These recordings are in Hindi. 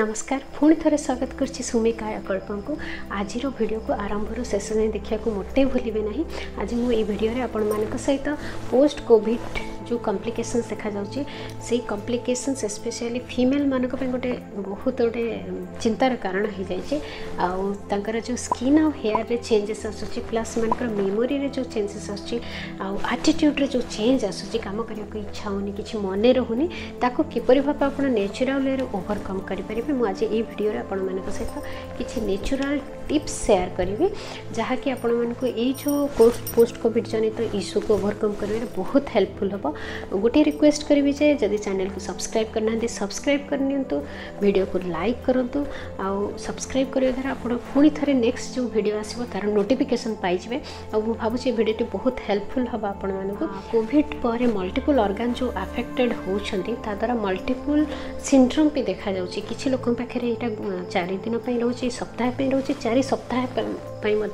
नमस्कार पुणी थे स्वागत करछि सुमी कायाकल्पम को। आज वीडियो को आरंभ शेष जाए देखा मोटे भूलिए ना। आज मुझे वीडियो आपण मान सहित पोस्ट कोविड जो कॉम्प्लिकेशंस देखा जाउची से कॉम्प्लिकेशंस स्पेशली फीमेल मानक पे गोटे बहुत गोटे चिंतार कारण हो जाए। आउर जो स्किन आ हेयर रे चेंजेस आसुची प्लस मानकर मेमोरी रे जो चेंजेस आसुची आटिट्यूड रे जो चेंज आसुची काम करने को इच्छा होनी कि मन रहुनी ताको किपरि भाव आप नेचुरल वे ओवरकम करेंगे। मुझे आज ये वीडियो आपण मान सहित किसी नेचुरल टिप्स शेयर करी जहाँकि आपण मानक ये जो पोस्ट कोविड जनित इश्यू को ओवरकम कर बहुत हेल्पफुल हम। गोटे रिक्वेस्ट करी जे जदि चैनल को सब्सक्राइब करना सब्सक्राइब करनी वीडियो को लाइक करूँ आउ सब्सक्राइब करने द्वारा आप पुणी थे नेक्स्ट जो वीडियो आसो तार नोटिफिकेशन पाइबे। और भावुँ वीडियो भिडियो बहुत हेल्पफुल हम आपण मानक। कोविड पर मल्टीपल ऑर्गन जो अफेक्टेड होती द्वारा मल्टीपल सिंड्रोम भी देखा जाउची। किछि लोक पाखे यहाँ 4 दिन रोचे सप्ताह रोचे 4 सप्ताह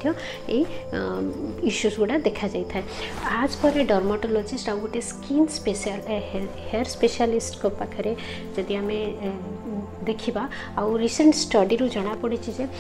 इश्यूज गुड़ा देखा जाए। आज पर डर्माटोलॉजिस्ट आ गोटे स्किन स्पेशल हेयर स्पेशलिस्ट को पाखे जदि आम देखा आउ रिसेंट स्टडी रू जना पड़ी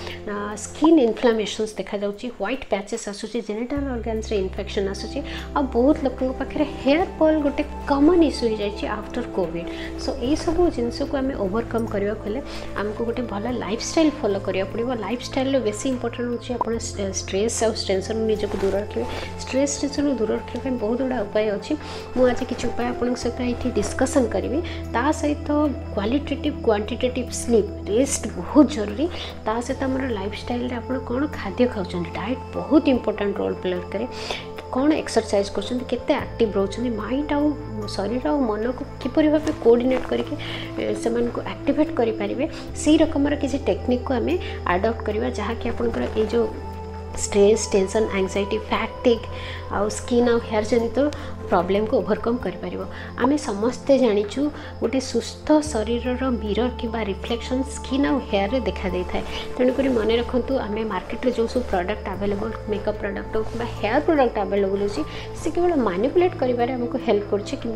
स्किन इन्फ्लामेशंस देखा जाउची, व्हाइट पैचेस आसुची, जेनिटल ऑर्गन्स रे इन्फेक्शन आसुची आ बहुत लोगों पाखे हेयर फॉल गोटे कॉमन इश्यू हो जाए आफ्टर कोविड। सो ये सब जिनस को आम ओवरकम करने को आमको गोटे भल लाइफस्टाइल फॉलो करा पड़ो। लाइफस्टाइल बेसी इंपोर्टेंट हो स्ट्रेस आउ टेंशन निजक दूर रखिए। स्ट्रेस टेंशन दूर रखा बहुत गुड़ा उपाय अच्छी। मुझे आज किसी उपाय आप सहित ये डिस्कसन करी ता सहित क्वालिटेटिव क्वांटिटेटिव स्लीप रेस्ट बहुत जरूरी। ता सहित आम लाइफस्टाइल आप कौन खाद्य खाऊँ डाइट बहुत इंपोर्टेंट रोल प्ले करे। कौन एक्सरसाइज करते एक्टिव रोचते माइंड आउ शरीर आ मन को किपरि भाव कोऑर्डिनेट करके से एक्टिवेट करें से रकम किसी टेक्निक को आम अडॉप्ट करवा जहाँकि आपंकर ये जो स्ट्रेस टेंशन एंजाइटी फैटिग आउ स्किन आउ हेयर जनित प्रॉब्लम को ओवरकम करें। आम समस्ते जाचु गोटे सुस्थ शरीर मिरर कि रिफ्लेक्शन स्किन आउ हेयर रे देखा दे था। तेणुक मन रखु आम मार्केट रे जो सब प्रोडक्ट अवेलेबल मेकअप प्रोडक्ट हो कि हेयर प्रोडक्ट अवेलेबल अच्छी से केवल मैनिपुलेट करें आमको हेल्प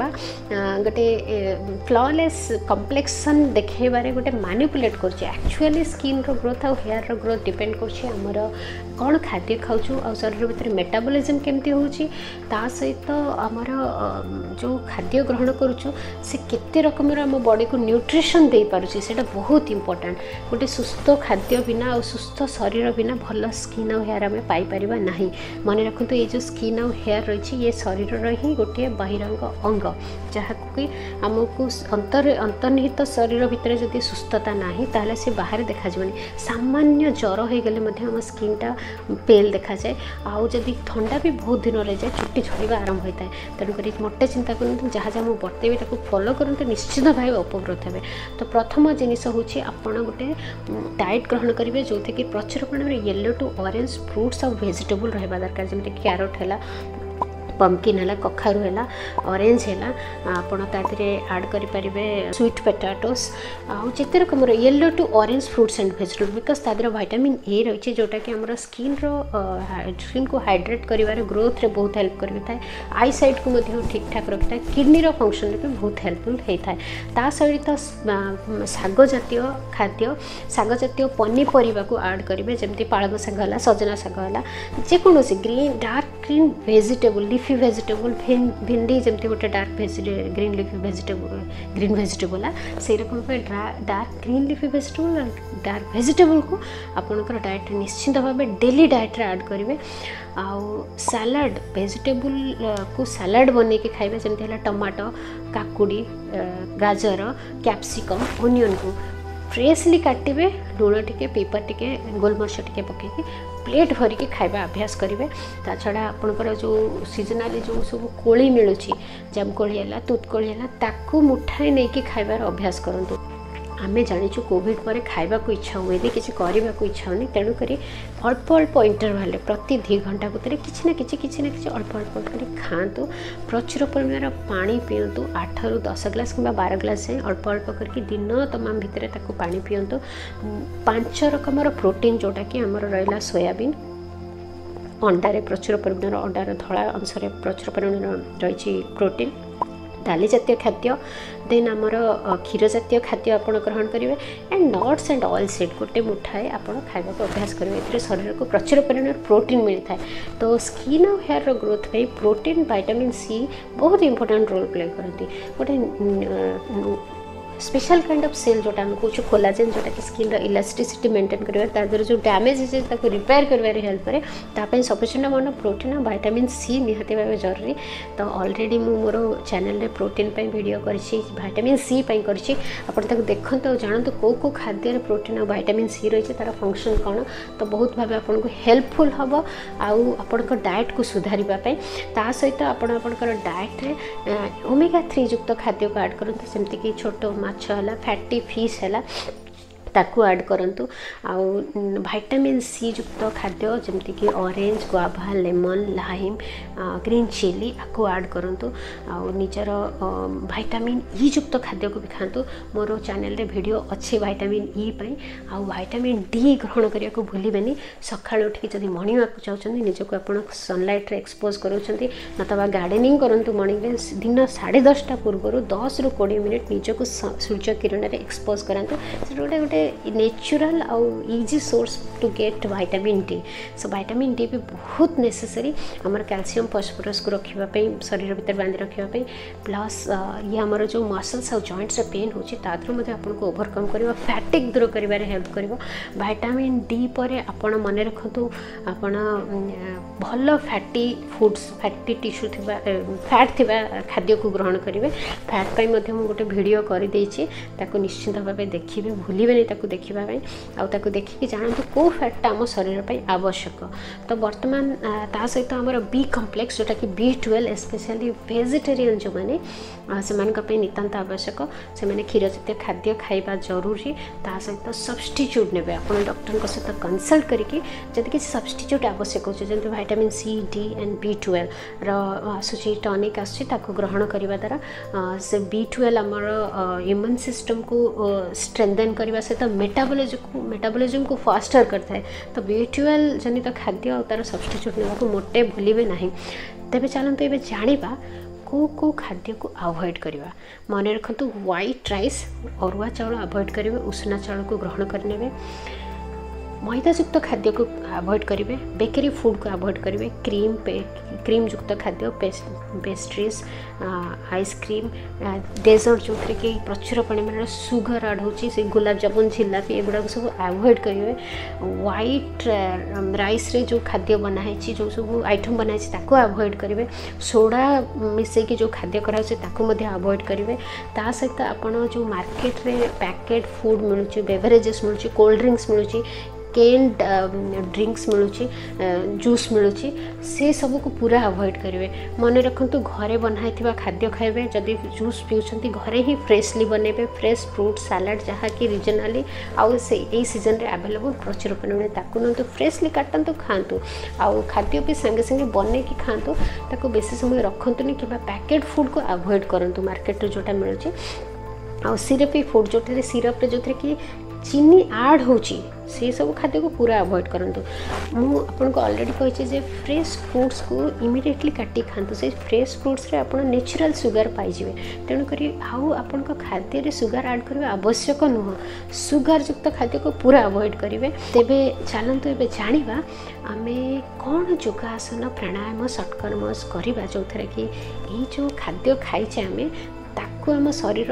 कर गोटे फ्लॉलेस कम्प्लेक्शन देखेबारे गोटे मैनिपुलेट कर स्किन रो ग्रोथ आउ हेयर रो ग्रोथ डिपेंड कर कौन खाद्य खाऊँ आ शरीर भितर मेटाबॉलिज्म केमती होची ता सहित आमर जो खाद्य ग्रहण करुचु से केते रकम आम बॉडी को न्यूट्रिशन दे पारुची सेटा बहुत इंपोर्टेंट। गोटे सुस्थ खाद्य बिना और सुस्थ शरीर बिना भल स्किन और हेयर आम पाइपर ना। मन रखु ये जो स्किन और हेयर रही ये शरीर ही गोटे बहिरंग अंग जहाँ कि आमको अंतर्निहित शरीर भितर जदि सुस्थता ना ताहले से बाहर देखा जाए। सामान्य ज्वर हो गले आम स्किनटा पेल देखा जाए। आउ जदि ठंडा भी बहुत दिन रही जाए चुट्टी झड़वा आरंभ होता है। तेणुक मोटे चिंता करूँ जहाँ जहाँ मुझे बतेबी ताको फॉलो करते निश्चित भाव उपकृत हे। तो प्रथम जिनिस हूँ आपड़ गोटे डाइट ग्रहण करेंगे जो कि प्रचुर परिमाण येलो टू ऑरेंज फ्रूट्स और वेजिटेबल रहा दरकार जमी कैरोट है पम्पकिन है कखारू है ऑरेंज है आपड़े आड करें स्वीट पोटैटोस आउ जिते रकम yellow to orange fruits and vegetable because तादर विटामिन ए रही जोटा कि आम स्किन को हाइड्रेट कर ग्रोथ रे बहुत हेल्प करें। आई साइट को ठीक ठाक रखी है किडनी फंक्शन भी बहुत हेल्पफुल होता है। ता सहित शाग जातीय खाद्य शाग जातीय पनीपरिया को आड करेंगे जमी पालक शाग है सजना शाग है जेकोसी green dark green vegetable leafy vegetable भिंडी जमी गोटे डार्क ग्रीन लिफी वेजिटेबल है से रकम dark green leafy vegetable dark vegetable को आपंकर डाइट निश्चित भाव डेली डाइट रे ऐड करेंगे। आउ सलाड वेजिटेबल को सलाड बन के खाइबे जमी है टमाटो काकुड़ी गाजर कैप्सिकम ओनियन को फ्रेशली काटे लुण टे पेपर टे गोलमरिच टे पकईकि प्लेट भरिकी खाଇବା अभ्यास करेंगे। ता छड़ा आपंकर जो सीजनाली जो सब कोली मिलूँ जामकोली है तुतकोली है ताकू मुठाए नहीं कि खाइबार अभ्यास करूँ। आम जाचु कोविड पर खाइबा को इच्छा हुए किसी करने को इच्छा होनी तेणुक अल्प अल्प इंटरवाल प्रति 2 घंटा भितर किसी ना कि अल्प अल्प कर खातु। प्रचुर परिमाण पानी पीतु 8 ରୁ 10 ग्लास कि 12 ग्लास जाए अल्प अल्प करके दिन तमाम भितर ताको पानी पीतु। 5 रकम प्रोटीन जोटा कि आमर रहा सोयाबीन अंडारे प्रचुर परिमाण अंडार धला अंश प्रचुर परिमाण रही प्रोटीन डाली जातीय खाद्य देन आमर क्षीर जातीय खाद्य आपण ग्रहण करेंगे and nuts and oil seed गोटे मुठाए आपण खाइबा को अभ्यास करेंगे। शरीर को प्रचुर परिमाण प्रोटीन मिलता है। तो स्किन और हेयर ग्रोथ में प्रोटीन विटामिन सी बहुत इंपोर्टेंट रोल प्ले करती। गोटे स्पेशल काइंड ऑफ सेल जोटा हम कहूँ कोलाजेन जोटा कि स्किन इलास्टिसिटी मेंटेन कर जो डैमेज है रिपेयर कर हेल्प करे तापाई सफिशिएंट अमाउंट ऑफ प्रोटीन और विटामिन सी निहाती भाव जरूरी। तो ऑलरेडी मु मोर चैनल रे प्रोटीन पे वीडियो करछि विटामिन सी पे करछि आपण ताको देखंतु और जानतु को खाद्य रे प्रोटीन और विटामिन सी रही तार फंक्शन कौन। तो बहुत भाव आपन को हेल्पफुल हम आउ आपण को डाइट को सुधारिबा पे ता सहित आपण डाइट रे ओमेगा 3 युक्त खाद्य को ऐड करंतु सेमति कि छोटो माछ है फैटी फिश है ताकू ऐड करंतु आउ विटामिन सी युक्त खाद्य जमती कि orange guava lemon lime green chilli आपको ऐड करंतु आउ निजर विटामिन ई युक्त खाद्य को भी खातु। मोर चैनल रे वीडियो अच्छे विटामिन ई पई आउ विटामिन डी ग्रहण करिया को भूलिबेनी। सकाळ उठी जदि मॉर्निंग वॉक चाहछन्ती निजको आपण सनलाइट रे एक्सपोज करूछन्ती नतबा गार्डनिंग करंतु मॉर्निंग रे दिन 10:30 पूर्व 10 रु 20 मिनिट निजको सूर्य किरण रे एक्सपोज करंतु। से गोटे नेचुरल आउ easy source to get vitamin D. So vitamin D भी बहुत नेसेसरी आमर कैल्शियम फॉस्फोरस को रखापी शरीर भीतर बांधि रखापी प्लस ये आमर जो मसल्स और जॉइंट्स पेन होची आपको ओवरकम कर फैटिक दूर कर हेल्प कर। विटामिन डी पर आपण मन रखु आपण भल फैटी फूड्स फैटी टिश्यू थिबा फैट थिबा खाद्य को ग्रहण करेंगे। फैट पाई मध्य मु गोटे वीडियो कर देछि ताको निश्चित भाव देखिए भूलिबेनी ताको देखिबा पई आउ ताको देखिकी जानतु को फैट आम शरीर पई आवश्यक। तो वर्तमान ता सहित आमर बी कॉम्प्लेक्स जोटा कि B12 स्पेशली वेजिटेरियन जो माने से नितांत आवश्यक से माने क्षीर जातीय खाद्य खाइबा जरूरी। ता सहित सब्स्टिट्यूट नेबे आपण डॉक्टर को सहित कंसल्ट करके जदि कि सब्स्टिट्यूट आवश्यक हो जंतु vitamin C D and B12 रो आसुची टॉनिक आसुची ताको ग्रहण करिबा द्वारा से B12 आमर इम्यून सिस्टम को स्ट्रेंथन करबा सहित मेटाबॉलिज्म को फास्टर करता है। तो B12 जनित खाद्य और तार सब्स्टिट्यूट नेबा मोटे भूलिबे नहीं। तेबे चलंतु एबे जानिबा को खाद्य को अवॉइड करवा। मन रखु व्हाइट राइस अरुआ चाउल अवॉइड करेंगे, उषना चाउल को ग्रहण करने, मैदा युक्त खाद्य को अवॉइड करेंगे, बेकरी फूड को अवॉइड करेंगे, क्रीम युक्त खाद्य पेस्ट्रीज आइसक्रीम डेजर्ट जो थे कि प्रचुर परिमाण सुगर ऐड होची से गुलाब जामुन जिलापी एगुड़ा सब अवॉइड करेंगे। व्हाइट राइस रे जो खाद्य बनाई जो सब आइटम बनाई ताको अवॉइड करेंगे। सोडा मिसेकी जो खाद्य कराई ताको मध्य अवॉइड करेंगे। ता सहित आपण जो मार्केट रे पैकेट फूड मिलूँ, बेवरेजेस मिलूँ, कोल्ड ड्रिंक्स मिलूँ, केन्ड ड्रिंक्स मिलूँ, जूस मिलूँ, से सब को पूरा अवॉइड करेंगे। मन रखु घरे बनाई खाद्य खाइबे, जदि जूस पीउछंती घरे ही फ्रेशली बनेबे, फ्रेश फ्रूट सलाड जहाँ कि रिजनाली आउ से यही सीजन रे अवेलेबल प्रचुर परिमाण ताकू नंतु फ्रेशली काटंतु खातु आउ खाद्य भी संगे संगे बने कि खातु ताकू बेसी समय रखंतुनी कि पैकेट फूड को अवॉइड करंतु मार्केट रे जोटा मिलुची। आउ सिरपी फूड जोटे सिरप रे जोथे कि चीनी ऐड होची से सब खाद्य को पूरा अवॉइड करंतु। मु आपन को ऑलरेडी कहिचे जे फ्रेश फ्रूट्स को इमिडिएटली काटी खातु। से फ्रेश फ्रूट्स रे आपन नेचुरल सुगर पाई जिवे, तेणु करी आउ आपन को खाद्य रे सुगर ऐड करबा आवश्यक नुह। सुगर युक्त खाद्य को पूरा अवॉइड करिवे। तेबे चलंतु एबे जानिबा आमे कोन योगासन प्राणायाम सटकर्मस करिबा जोथरे कि ई जो खाद्य खाइचे आमे ताकू आम शरीर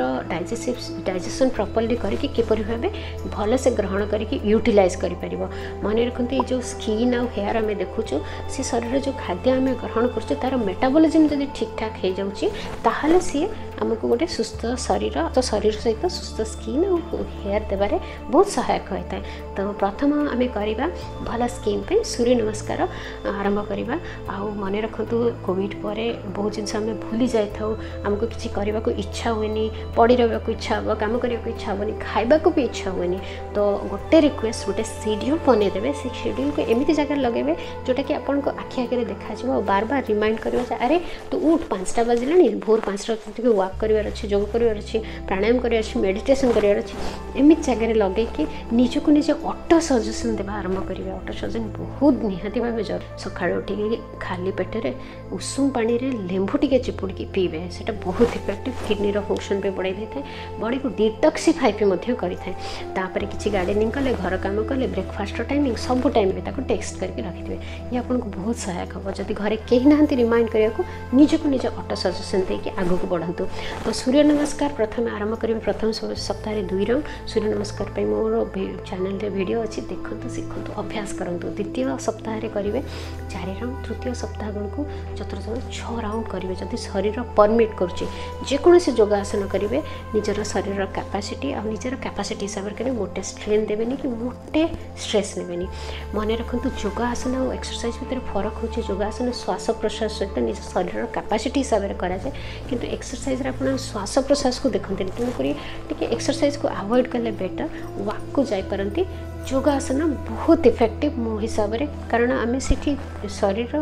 डाइजेशन प्रॉपर्ली करके किपरि भाबे भल से ग्रहण करके यूटिलाइज करि परिबो। मन रखते ये जो स्किन आउ हेयर आम देखुचु से शरीर जो खाद्य आम ग्रहण कर तार मेटाबॉलिज्म जब ठीक ठाक हो जाउची ताहले सी आमको गोटे सुस्थ शरीर, तो शरीर सहित सुस्थ स्किन और हेयर देवारे बहुत सहायक होता है। तो प्रथम आम करवा भल स्किन पे सूर्य नमस्कार आरंभ करवा। आउ मन रखु कोविड पर बहुत जिन आम भूली जाऊँ, आमको किसी करने को इच्छा हुए, पड़ी रहा इच्छा हे, कम करने को इच्छा हेनी, खाइबा को भी इच्छा हुए। तो गोटे रिक्वेस्ट गोटे शेड्यूल बनईदेवे, से शेड्यूल को एमती जगह लगे जोटा कि आपन को आखि आगे देखा बार बार रिमाइंड कर अरे तू उठ 5टा बजला भोर 5टा वॉक वॉक करार अच्छे जोग करार अच्छे प्राणायाम करार अच्छे मेडिटेशन करार अच्छे एमती जगह लगे कि निजक निजे ऑटो सजेशन देवा आरंभ करेंगे। ऑटो सजेशन बहुत निहाती भाव जरूरी। सका उठिक खाली पेटर उषुम पानी रे लेंबू टे चिपुड़ी पीबे से बहुत इफेक्टिव किडनी फंक्शन भी बढ़ाई देता है बॉडी को डिटॉक्सिफाई भी करें। किसी गार्डनिंग कले घर काम कले ब्रेकफास्ट टाइमिंग सब टाइम में टेक्स्ट करके रखिथे ये आपको बहुत सहायक हम जब घरे कहीं ना रिमाइंड करने को निजक निज ऑटो सजेशन देके आग को बढ़ातु। तो सूर्य नमस्कार प्रथम आरंभ करेंगे प्रथम सप्ताह 2 राउंड सूर्य नमस्कार पे मोर चैनल रे वीडियो अच्छी देखते शिखु अभ्यास करूँ। द्वितीय सप्ताह करेंगे 4 राउंड तृतीय सप्ताह बेलू चतुर्थ 6 राउंड करेंगे जदि शरीर परमिट करोसी योगासन करेंगे निजर शरीर कैपेसिटी और निजर कैपेसिटी हिसाब से करेंगे मोटे स्ट्रेन देवेनि कि मोटे स्ट्रेस ने मन रखु योगासन और एक्सरसाइज भितर फरक होचे योगासन श्वास प्रश्वास सहित निज शरीर कैपेसिटी हिसाब से कराए किंतु एक्सरसाइज आप श्वास प्रश्वास को देखते तेणुक एक्सरसाइज को अवॉइड कले बेटर वॉक को जापारती। योगासन बहुत इफेक्टिव मो हिसाब से कारण आम से शरीर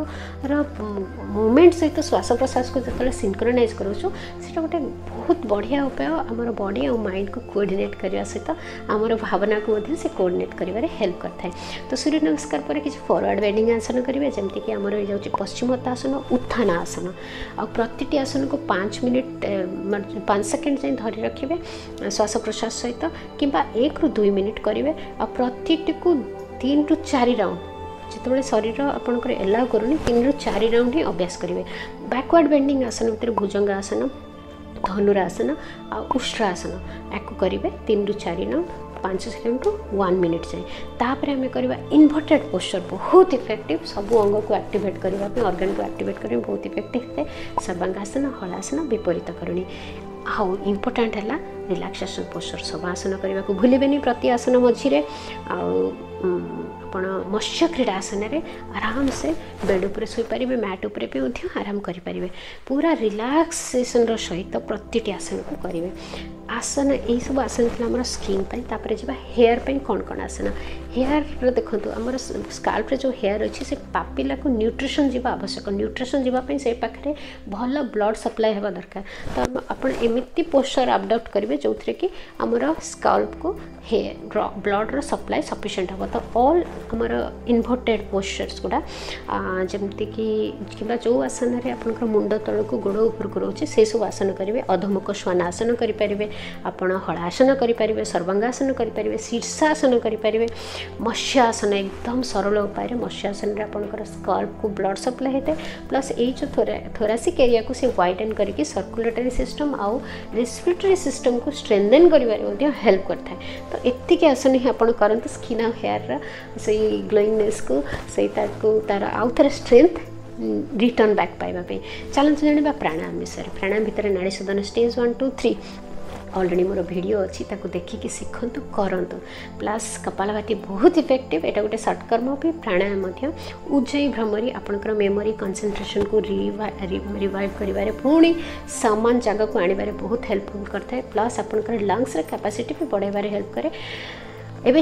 मूवमेंट सहित श्वास प्रश्वास को जो सिंक्रोनाइज करोँ से गोटे बहुत बढ़िया उपाय आमर बॉडी और माइंड को कोऑर्डिनेट करने सहित आमर भावना को से कोऑर्डिनेट कर हेल्प करता है। तो सूर्य नमस्कार पर किसी फॉरवर्ड बेंडिंग आसन करेंगे जमीक आमर हो पश्चिमोत्तासन उत्थान आसन आ प्रति आसन को 5 मिनट 5 सेकेंड जाए धरी रखिए श्वास प्रश्वास सहित कि 1 ରୁ 2 मिनट करेंगे आ प्रतिटी को 3 ରୁ 4 राउंड जिते शरीर आपंकर एलाउ करूनी 3 ରୁ 4 राउंड ही अभ्यास करेंगे। बैकवर्ड बेंडिंग आसन भितर भुजंग आसन धनुरासन आ उष्ट्रासन या करेंगे 3 ରୁ 4 राउंड 5 सेकेंड ରୁ 1 मिनट जाए। तापर आम करवा इन्वर्टेड पोस्चर बहुत इफेक्टिव सब अंग को एक्टिवेट करने ऑर्गन को एक्टिवेट करने बहुत इफेक्टिव है। सर्वांगासन हलासन विपरीत करणी आउ इम्पोर्टाट है रिलैक्सेशन पोस्चर सब आसन करने को भूलें प्रति आसन मझे आपण मत्स्य क्रीड़ा आसन रे आराम से बेड उपर शोपारे मैट उपर भी आराम करें पूरा रिलैक्सेशन सहित प्रति आसन को करेंगे। आसन यही सब आसन थी आम स्किन तापर जा हेयर पे कौन कौन आसन हेयर देखो आम स्काल्प जो हेयर अच्छी से पापिला को न्यूट्रिशन जीवा आवश्यक न्यूट्रिशन जीवाई से पाखे भल ब्लड सप्लाई होगा दरकार। तो आप एमती पोस्चर अडॉप्ट करेंगे जो थे कि आमर स्काल्प को हेयर ब्लड सप्लाई सफिशिएंट हम। तो ऑल आमर इन्वर्टेड पोस्चर्स गुड़ा जमती कि जो आसन आप मुंड तल को गोड़ ऊपर को रोचे से सब आसन करेंगे। अधमुख श्वानासन करेंगे आपण हलासन करेंगे सर्वांगासन करेंगे शीर्षासन करेंगे मत्स्यासन एकदम सरल उपाय मत्स्यासन आपंकर स्काल्प को ब्लड सप्लाई होता है प्लस ये जो थोरासिक एरिया को सी वाइडन करके सर्कुलेटरी सिस्टम आउ रेस्पिरेटरी सिस्टम को स्ट्रेंथन कर हेल्प करता है। तो एतिक आसन ही आप करते स्किन और हेयर से ग्लोइंगनेस को से तार आउ थे स्ट्रेंथ रिटर्न बैक पाइबापी। चलते जाना प्राणायाम विषय प्राणायाम भितर नाड़ी शोधन स्टेज 1 2 3 ऑलरेडी मोर वीडियो अच्छी देखिए शिखु करंतु प्लस कपालभाति बहुत इफेक्टिव एटा गोटे सटकर्म भी प्राणायाम उज्जयी भ्रमरी आपंकर मेमोरी कंसंट्रेशन को रिवाइव करें पुणी सामान जगह को आने बहुत हेल्पफुल करता है प्लस आपंकर लंग्स कैपेसिटी भी बढ़ाइबार हेल्प करे। एबे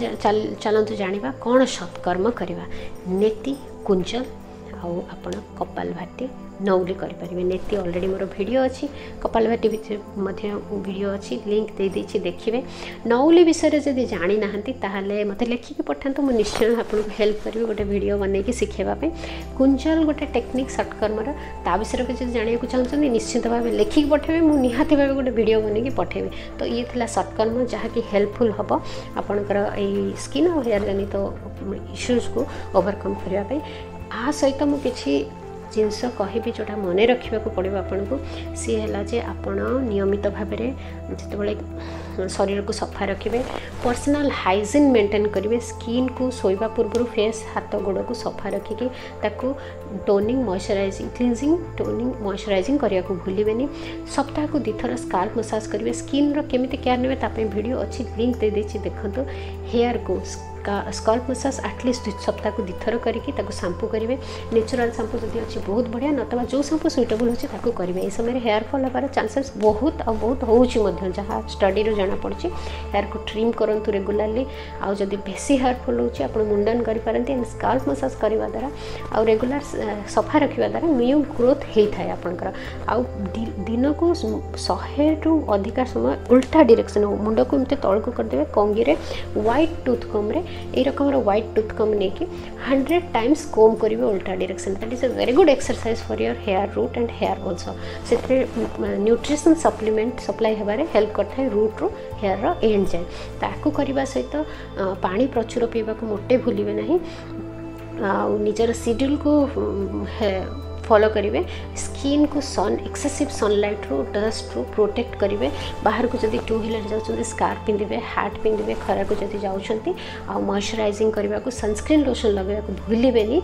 चलतु जाना कौन सत्कर्म करवा नेति कुंजल आउ आपण कपालभाति नौली करें। नेति ऑलरेडी मोर वीडियो अच्छी कपालभाति वीडियो अच्छी लिंक दे देछि देखिए। नौली विषय जब जानी ना ताहले मते लिखिक पठातु मु निश्चय आपको हेल्प करी गोटे वीडियो बनैकी शिखेबापे। कुंजल गोटे टेक्निक सटकर्मर ता विषय को जब जाना चाहते निश्चित भाव लिखिक पठेबे मु निहाती भाव गोटे वीडियो बनैकी पठेबे। तो ये थिला सटकर्म जहाँकि हेल्पफुल हम आपणकर ये स्किन और हेयर जनित इश्यूज को ओवरकम करने आ सहित मु किछि जिनस कहि जोटा मन रखा पड़ो आपन को सी है जे आपण नियमित भाव में जिते शरीर को सफा रखिए पर्सनल हाइजीन मेंटेन करेंगे स्किन को सोइबा पूर्व फेस हाथ गोड़ को सफा रखिकी ताकू toning moisturising cleansing toning moisturising करने को भूलें। सप्ताह को 2 थर स्काल्प मसाज करेंगे स्किन केमिति केयर नेबे तापे वीडियो अच्छी लिंक दे देछि देखंतु। हेयर को स्काल्प मसाज एटलिस्ट सप्ताह को 2 थर करके शैम्पू करेंगे नेचुरल शैम्पू जब अच्छी बहुत बढ़िया नतबा जो शैम्पू सुइटेबल होची ताकू करेंगे। इस समय हेयर फॉल होबार चांसेस बहुत और बहुत होउची मध्य जहाँ स्टडी रो जाना पड़ची हेयर को ट्रिम करंतु रेगुलरली आ जदी बेसी हेयर फॉल होची आपण मुंडन करि पारंती एंड स्काल्प मसाज करबा द्वारा आ रेगुलर सफा रखिबा द्वारा न्यू ग्रोथ हेई थाय आपनकर आ दिन को 100 टू अधिक समय उल्टा डायरेक्शन मुंड को एमते तळ को कर देबे कंगी रे व्हाइट टूथ कम रे ए रकम रो व्हाइट टूथ कम ने की 100 टाइम्स कोम करिवे उल्टा direction that is a very good exercise for your hair root and hair also से न्यूट्रिशन सप्लीमेंट सप्लाई हेबारे हेल्प करता है रूट रो हेयर रो एंड जाए ताकू करबा सहित पानी प्रचुर पीवा को मोटे भूलिबे नहीं आ निजर शेड्यूल को फॉलो करेंगे स्किन को सन एक्सेसिव सनलाइट रो डस्ट रो प्रोटेक्ट करेंगे बाहर को जब टू व्हीलर जाऊँ स्कार्फ पिंधे हाट पिंधे खरा को जब जाऊँच मॉइस्चराइजिंग करने को सनस्क्रीन लोशन लगे भूलें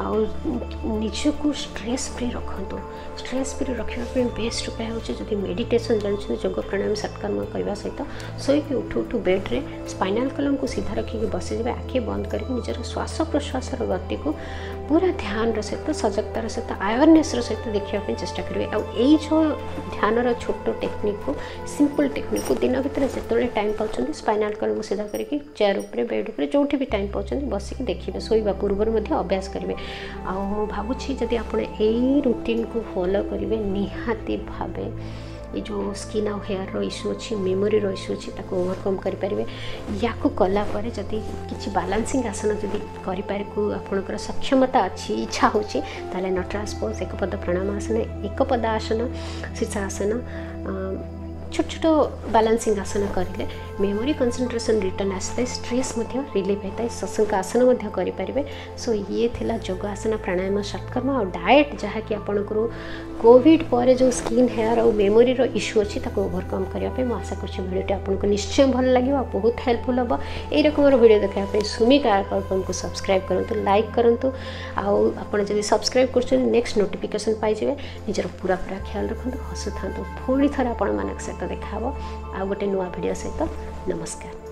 आजक स्ट्रेस फ्री रखु स्ट्रेस फ्री रखापी बेस्ट उपाय हूँ जब मेडिटेशन जानते जोग प्राणायाम सत्कर्म करने सहित शोक उठू उठू बेड्रे स्पाइनाल कलम को सीधा रखिक बसीजे आखि बंद कर निजर श्वास प्रश्वास गति को पूरा ध्यान सहित सजगतार सहित अवेयरनेस सहित देखापी चेष्टा करेंगे जो ध्यान छोट टेक्निक को सिंपल टेक्निक को दिन भर जो टाइम पाँच स्पाइनाल कलम सीधा करके चेयर उपर बेड उपर जो भी टाइम पाँच बसिक देखिए शोवा पूर्व अभ्यास करेंगे भावुँ जदि आप रूटीन को फॉलो करेंगे निहाती भावे ये जो स्किन आउ हेयर रो इश्यू अच्छी मेमोरी रो इश्यू अच्छी ताको ओवरकम करें या कला जदि किसी बैलेंसिंग आसन जदि को आपणकर सक्षमता अच्छी इच्छा होची ताले नटराज पोज एक पद प्राणायाम आसन एक पद आसन शीर्षासन छोट छोट बैलेंसिंग आसन करेंगे मेमोरी कंसंट्रेशन रिटर्न आसता है स्ट्रेस रिलीफ होता है सशंक आसन करें सो ये थिला योग आसन प्राणायाम सत्कर्म और डाएट जहाँ कि आपंकर कोविड पर जो स्किन हेयर और मेमोरी रो इश्यू अच्छी ओवरकम करने आशा कर आपको निश्चय भल लगे बहुत हेल्पफुल हम यही रकम वीडियो देखापी सुमी कायाकल्पम को सब्सक्राइब करूँ लाइक करूँ आपड़ जब सब्सक्राइब कर नेक्स्ट नोटिफिकेशन पाइबे निजर पूरा पूरा ख्याल रखुँ हसु था पुणी थर आपण मान सहित देखा आ गोटे नुआ वीडियो सहित नमस्कार।